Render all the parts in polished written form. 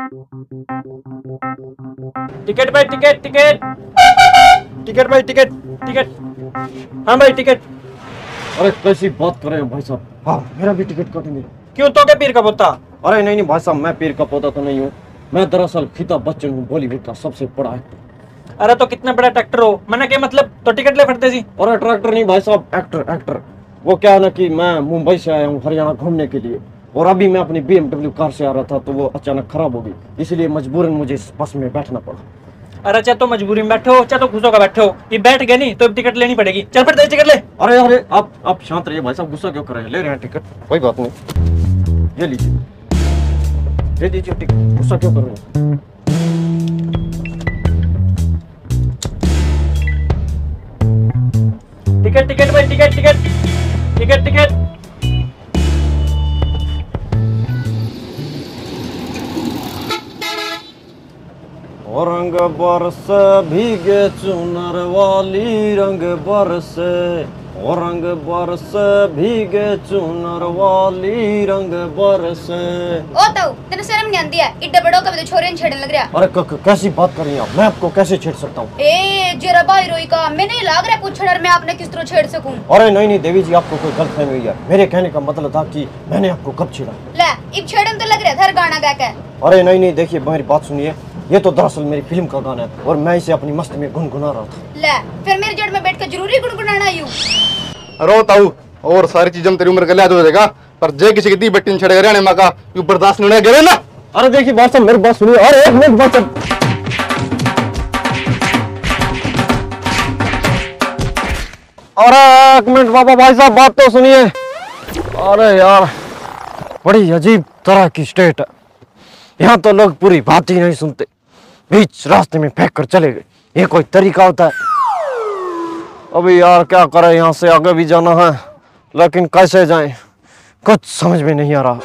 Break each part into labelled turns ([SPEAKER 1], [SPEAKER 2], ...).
[SPEAKER 1] Ticket भाई, ticket ticket ticket भाई, ticket ticket. हाँ भाई टिकट।
[SPEAKER 2] अरे कैसी बात कर रहे हैं भाई साहब? हाँ मेरा भी टिकट काटेंगे।
[SPEAKER 1] क्यों, तो क्या पीर का पोता?
[SPEAKER 2] अरे नहीं नहीं भाई साहब, मैं पीर का पौधा तो नहीं हूँ। मैं दरअसल अमिताभ बच्चन हूँ, बॉलीवुड का सबसे बड़ा एक्टर।
[SPEAKER 1] अरे तो कितना बड़ा ट्रैक्टर हो, मैंने क्या मतलब, तो टिकट ले फटते सी।
[SPEAKER 2] अरे ट्रैक्टर नहीं भाई साहब, एक्टर एक्टर। वो क्या है ना कि मैं मुंबई से आया हूँ हरियाणा घूमने के लिए, और अभी मैं अपनी BMW कार से आ रहा था तो वो अचानक खराब हो गई, इसलिए मजबूरन मुझे इस बस में बैठना पड़ा।
[SPEAKER 1] अरे चाहे तो मजबूरी में बैठो, चाहे तो खुशों का बैठो, ये बैठ गए नहीं तो अब टिकट लेनी पड़ेगी। चल फिर टिकट ले।
[SPEAKER 2] अरे अरे आप शांत रहिए भाई साहब, गुस्सा क्यों कर रहे हैं? ले रहे हैं टिकट, कोई बात नहीं, ये लीजिए, दे दीजिए टिकट, गुस्सा क्यों कर रहे हैं?
[SPEAKER 1] टिकट टिकट भाई, टिकट टिकट टिकट टिकट।
[SPEAKER 2] और रंग बरस भीगे चुनर वाली, रंग बरस, और रंग बरस भीगे चुनर वाली, रंग बरस।
[SPEAKER 3] ओ तो तेरे शर्म नहीं आती है? इड्डे बड़ो कभी तो छोरे छेड़ने लग रहा।
[SPEAKER 2] अरे कैसी बात कर रही हैं आप? मैं आपको कैसे छेड़ सकता हूँ?
[SPEAKER 3] ए जरा भाई रोई का मैं नहीं लाग रहा कुछ छेड़, मैं आपने किस तरह छेड़ सकूं?
[SPEAKER 2] अरे नहीं नहीं देवी जी, आपको कोई गलतफहमी हुई है। मेरे कहने का मतलब था कि मैंने आपको कब छेड़ा।
[SPEAKER 3] ले इब छेड़न तो लग रहा था गाना गा के।
[SPEAKER 2] अरे नहीं नहीं, देखिए मेरी बात सुनिए, ये तो दरअसल मेरी फिल्म का गाना है और मैं इसे अपनी मस्ती में गुनगुना रहा था।
[SPEAKER 3] ले फिर मेरी जड़ में बैठ के जरूरी गुनगुनाना यूं।
[SPEAKER 4] रो ताऊ और सारी चीजें तेरी उम्र के लिहाज हो जाएगा, पर जे किसी की दी बट्टी छड़े हरियाणा माँ का यू बर्दाश्त नहीं करे ना।
[SPEAKER 2] अरे देखिए बात साहब, मेरी बात सुनिए। अरे एक मिनट बात साहब, अरे एक मिनट बाबा, भाई साहब बात तो सुनिए। अरे यार बड़ी अजीब तरह की स्टेट है, यहाँ तो लोग पूरी बात ही नहीं सुनते, बीच रास्ते में फेंक कर चले गए। ये कोई तरीका होता है? अभी यार क्या करें, यहाँ से आगे भी जाना है लेकिन कैसे जाएं, कुछ समझ में नहीं आ रहा।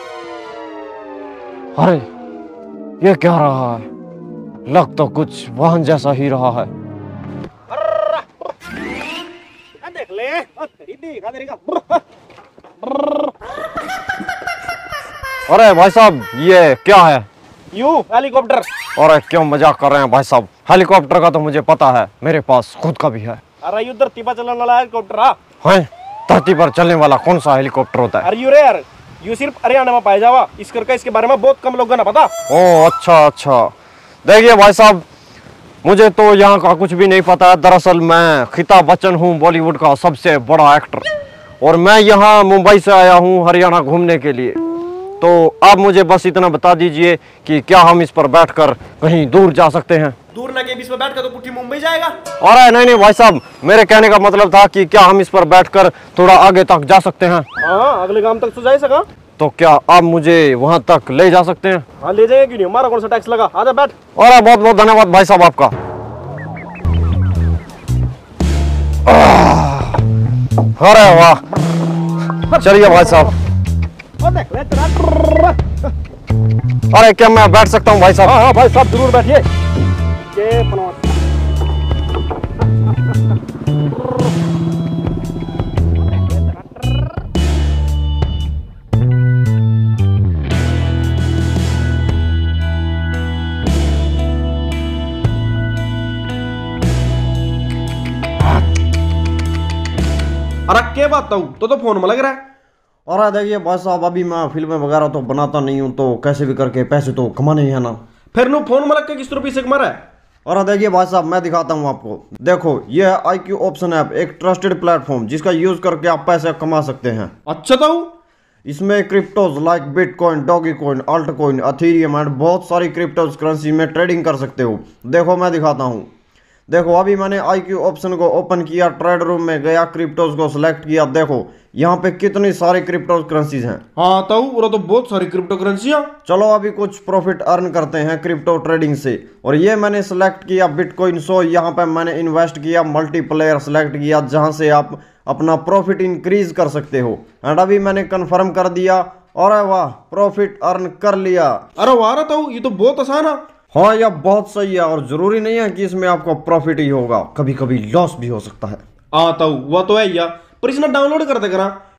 [SPEAKER 2] अरे ये क्या रहा है? लग तो कुछ वाहन जैसा ही रहा है।
[SPEAKER 1] देख ले,
[SPEAKER 2] अरे भाई साहब ये क्या है?
[SPEAKER 1] You helicopter.
[SPEAKER 2] अरे क्यों मजाक कर रहे हैं भाई साहब? हेलीकॉप्टर का तो मुझे पता है, मेरे पास खुद का भी है।
[SPEAKER 1] अरे यू धरती पर चलने वाला हेलीकॉप्टर
[SPEAKER 2] है? धरती पर चलने वाला कौन सा हेलीकॉप्टर होता है?
[SPEAKER 1] अरे यू रे यार, यू सिर्फ हरियाणा में पाया जावा, इस करके इसके बारे में बहुत कम लोगों को पता।
[SPEAKER 2] ओ अच्छा अच्छा। देखिए भाई साहब, मुझे तो यहाँ का कुछ भी नहीं पता है। दरअसल मैं अमिताभ बच्चन हूँ, बॉलीवुड का सबसे बड़ा एक्टर, और मैं यहाँ मुंबई से आया हूँ हरियाणा घूमने के लिए। तो आप मुझे बस इतना बता दीजिए कि क्या हम इस पर बैठकर कहीं दूर जा सकते हैं?
[SPEAKER 1] दूर ना के बीच में बैठकर तो पुट्ठी मुंबई जाएगा।
[SPEAKER 2] अरे नहीं नहीं भाई साहब, मेरे कहने का मतलब था कि क्या हम इस पर बैठकर थोड़ा आगे तक जा सकते हैं?
[SPEAKER 1] हाँ अगले गांव तक तो जा ही सका।
[SPEAKER 2] तो क्या आप मुझे वहां तक ले जा सकते हैं?
[SPEAKER 1] हाँ ले जाएंगे, क्यों नहीं, हमारा कौन सा टैक्स लगा। आजा बैठ।
[SPEAKER 2] अरे बहुत बहुत धन्यवाद भाई साहब आपका। अरे वाह, चलिए भाई साहब। अरे क्या मैं बैठ सकता हूँ भाई साहब?
[SPEAKER 1] हाँ भाई साहब जरूर बैठिए। अरे क्या बात तो फोन में लग रहा है।
[SPEAKER 2] अरे देखिए भाई साहब, अभी मैं फिल्में वगैरह तो बनाता नहीं हूँ, तो कैसे भी करके पैसे तो कमाने ही है ना।
[SPEAKER 1] फिर नु फोन में लग के किस रुपये से कमा रहा है?
[SPEAKER 2] और देखिए भाई साहब, मैं दिखाता हूँ आपको। देखो ये है IQ ऑप्शन ऐप, एक ट्रस्टेड प्लेटफॉर्म जिसका यूज करके आप पैसे कमा सकते हैं।
[SPEAKER 1] अच्छा ताऊ,
[SPEAKER 2] इसमें cryptos like bitcoin, doge coin, alt coin, ethereum and बहुत सारी क्रिप्टोज करेंसी में ट्रेडिंग कर सकते हो। देखो मैं दिखाता हूँ। देखो अभी मैंने IQ ऑप्शन को ओपन किया, ट्रेड रूम में गया, क्रिप्टोज को सिलेक्ट किया। देखो यहाँ पे कितनी सारी क्रिप्टो करेंसीज हैं।
[SPEAKER 1] हाँ ताऊ, वो तो बहुत सारी क्रिप्टो करेंसियाँ।
[SPEAKER 2] चलो अभी कुछ प्रॉफिट अर्न करते हैं क्रिप्टो ट्रेडिंग से। और ये मैंने सेलेक्ट किया बिटकॉइन। सो यहाँ पे मैंने इन्वेस्ट किया, मल्टीप्लेयर सेलेक्ट किया जहाँ से आप अपना प्रॉफिट इंक्रीज कर सकते हो। एंड अभी मैंने कंफर्म कर दिया, और वाह प्रॉफिट अर्न कर लिया।
[SPEAKER 1] अरे वाह ताऊ, ये तो बहुत आसान है।
[SPEAKER 2] हाँ यह बहुत सही है, और जरूरी नहीं है कि इसमें आपको प्रॉफिट ही होगा, कभी कभी लॉस भी हो सकता है।
[SPEAKER 1] हाँ ताऊ, वो तो है यार, पर इसने डाउनलोड कर दे करा।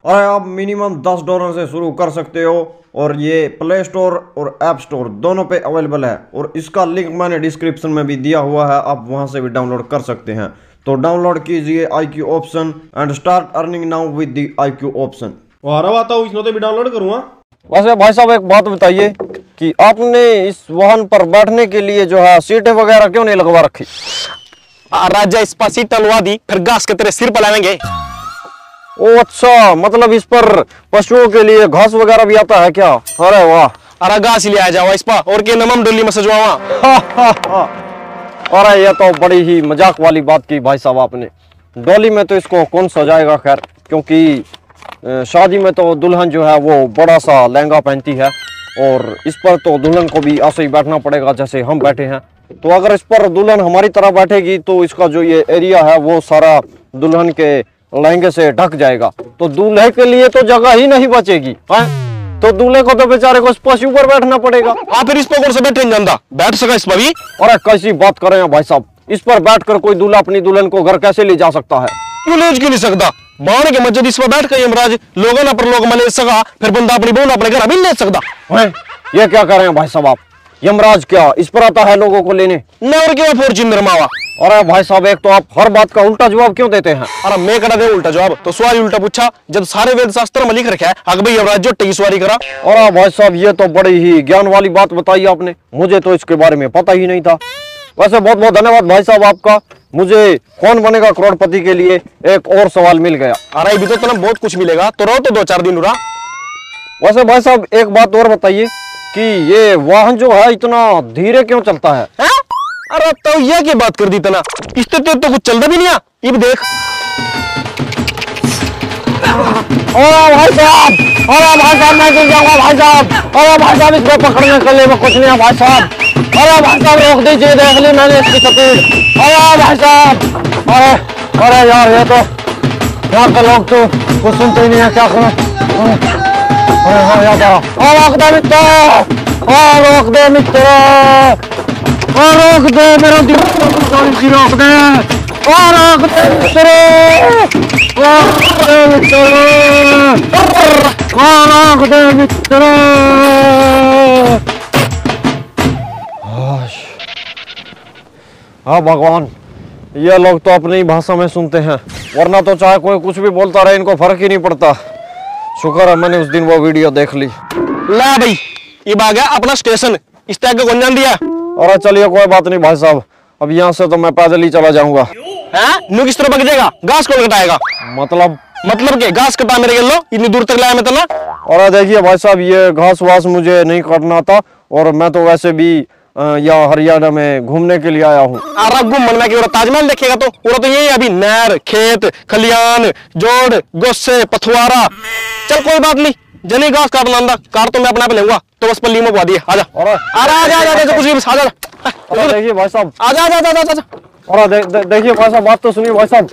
[SPEAKER 2] अरे आप मिनिमम $10 से शुरू कर सकते हो और ये प्ले स्टोर और ऐप स्टोर दोनों पे अवेलेबल है और इसका लिंक मैंने डिस्क्रिप्शन में भी दिया हुआ है, आप वहां से भी डाउनलोड कर सकते हैं। तो डाउनलोड कीजिए IQ option and start earning now with the IQ option.
[SPEAKER 1] वाह आता हूँ, इसमें तो भी डाउनलोड करूँगा।
[SPEAKER 2] वैसे भाई साहब एक बात बताइए कि आपने इस वाहन पर बैठने के लिए जो है सीटें वगैरह क्यों नहीं लगवा रखी?
[SPEAKER 5] राजा इस पर सीट टलवा दी, फिर घास के तेरे सिर पर लाएंगे।
[SPEAKER 2] ओ अच्छा, मतलब इस पर पशुओं के लिए घास वगैरह भी आता है क्या? अरे वाह।
[SPEAKER 5] अरे घास ही ले आ जाओ इस पर और के नमम डोली में सजवावा।
[SPEAKER 2] अरे ये तो बड़ी ही मजाक वाली बात की भाई साहब आपने। डोली में तो इसको कौन सजाएगा, खैर, क्योंकि शादी में तो दुल्हन जो है वो बड़ा सा लहंगा पहनती है और इस पर तो दुल्हन को भी ऐसे ही बैठना पड़ेगा जैसे हम बैठे हैं। तो अगर इस पर दुल्हन हमारी तरह बैठेगी तो इसका जो ये एरिया है वो सारा दुल्हन के लहंगे से ढक जाएगा, तो दूल्हे के लिए तो जगह ही नहीं बचेगी है? तो दूल्हे को तो बेचारे को इस पशु पर बैठना पड़ेगा।
[SPEAKER 5] हाँ फिर इस पर कौन से बैठे ਜਾਂਦਾ, बैठ सका इस पर भी?
[SPEAKER 2] अरे कैसी बात कर रहे हैं भाई साहब, इस पर बैठकर कोई दूल्हा अपनी दुल्हन को घर कैसे ले जा सकता है?
[SPEAKER 5] क्यों ले क्यों नहीं सकता? बाण के मस्जिद इस पर बैठ कर यमराज लोगों ना पर लोग मले सका, फिर बंदा अपनी बहू अपने घर भी ले सकता
[SPEAKER 2] है? ये क्या कर रहे हैं भाई साहब आप? यमराज क्या इस पर आता है लोगों को लेने?
[SPEAKER 5] न और क्यों फॉर्च्यूनर मावा?
[SPEAKER 2] अरे भाई साहब एक तो आप हर बात का उल्टा जवाब क्यों देते हैं?
[SPEAKER 5] अरे मैं करा दे उल्टा जवाब, तो सवाल उल्टा पूछा जब सारे वेद शास्त्र में लिख रखा है अगर भाई यमराज जो टेकी सवारी करा।
[SPEAKER 2] अरे भाई साहब ये तो बड़ी ही ज्ञान वाली बात बताई आपने, मुझे तो इसके बारे में पता ही नहीं था। वैसे बहुत बहुत धन्यवाद भाई साहब आपका, मुझे कौन बनेगा करोड़पति के लिए एक और सवाल मिल गया।
[SPEAKER 5] अरे अभी तो तुम्हें बहुत कुछ मिलेगा, तो रहो तो 2-4 दिन रहा।
[SPEAKER 2] वैसे भाई साहब एक बात और बताइए कि ये वाहन जो है इतना धीरे क्यों चलता है?
[SPEAKER 5] अरे तो ये क्या बात कर दी तना, इससे तो कुछ चलता भी नहीं है। ये भी देख।
[SPEAKER 2] अरे भाई साहब मैं गिर जाऊंगा भाई साहब। अरे भाई साहब इसको पकड़ने के लिए वो कुछ नहीं है भाई साहब। अरे भाई साहब रोक दीजिए, देख ली मैंने इसकी स्पीड। अरे भाई साहब, अरे यार ये तो यहाँ के लोग तो कुछ सुनते ही नहीं है, क्या करूं? रोक दे मित्र, रोक दे मित्र, रोक दे मेरा दिल, रोक दे, रोक दे मित्र, रोक दे मित्र। हाँ भगवान, ये लोग तो अपनी भाषा में सुनते हैं, वरना तो चाहे कोई कुछ भी बोलता रहे इनको फर्क ही नहीं पड़ता। शुक्र है मैंने उस दिन वो वीडियो देख ली।
[SPEAKER 5] ला भाई ये आ गया अपना स्टेशन, इस तरह का कौन जान दिया?
[SPEAKER 2] अरे चलिए कोई बात नहीं भाई साहब, अब यहाँ से तो मैं पैदल ही चला जाऊंगा।
[SPEAKER 5] नु किस तरह पक जाएगा? घास कौन कटाएगा?
[SPEAKER 2] मतलब
[SPEAKER 5] के घास कटा मेरे लो, इतनी दूर तक लाया मैं तना।
[SPEAKER 2] और देखिए भाई साहब ये घास वास मुझे नहीं काटना था और मैं तो वैसे भी यहाँ हरियाणा में घूमने के लिए आया हूँ।
[SPEAKER 5] अरे घूमने में क्यों? ताजमहल देखेगा तो पूरा तो यही अभी नहर, खेत, खलियान, जोड़, गोस्से, पथवारा। चल कोई बात नहीं, जनी घास काट लांदा, कार तो मैं अपने आप लूंगा, तो बस पल्ली में पवा दिए। आजा आजा कुछ भी आजा।
[SPEAKER 2] देखिए भाई साहब,
[SPEAKER 5] आजा।
[SPEAKER 2] और देखिए भाई साहब, बात तो सुनिए भाई साहब।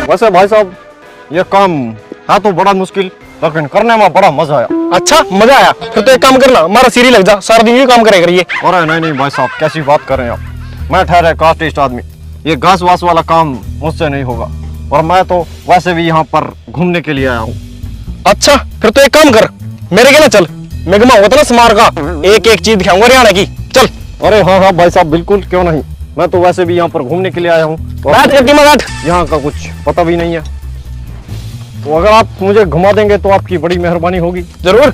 [SPEAKER 2] वैसे भाई साहब ये काम है तो बड़ा मुश्किल, लेकिन करने में बड़ा मजा आया।
[SPEAKER 5] अच्छा मजा आया, फिर तो एक काम करना, हमारा सीरी लग जा, सारा दिन ये काम करे करिए।
[SPEAKER 2] अरे नहीं नहीं भाई साहब, कैसी बात कर रहे हैं आप। मैं ठहरे कास्टिस्ट आदमी, ये घास वास वाला काम मुझसे नहीं होगा, और मैं तो वैसे भी यहाँ पर घूमने के लिए आया हूँ।
[SPEAKER 5] अच्छा फिर तो एक काम कर, मेरे के ना चल, मैं घुमाऊंगा ना स्मार का, एक एक चीज दिखाऊंगा हरियाणा की, चल।
[SPEAKER 2] अरे हाँ हाँ भाई साहब बिल्कुल, क्यों नहीं, मैं तो वैसे भी यहाँ पर घूमने के लिए आया हूँ,
[SPEAKER 5] बैठ गड्डी में बैठ।
[SPEAKER 2] यहाँ का कुछ पता भी नहीं है, तो अगर आप मुझे घुमा देंगे तो आपकी बड़ी मेहरबानी होगी।
[SPEAKER 5] जरूर।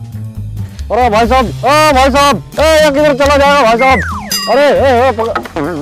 [SPEAKER 2] अरे भाई साहब, भाई साहब, ये किधर चला जाएगा भाई साहब? अरे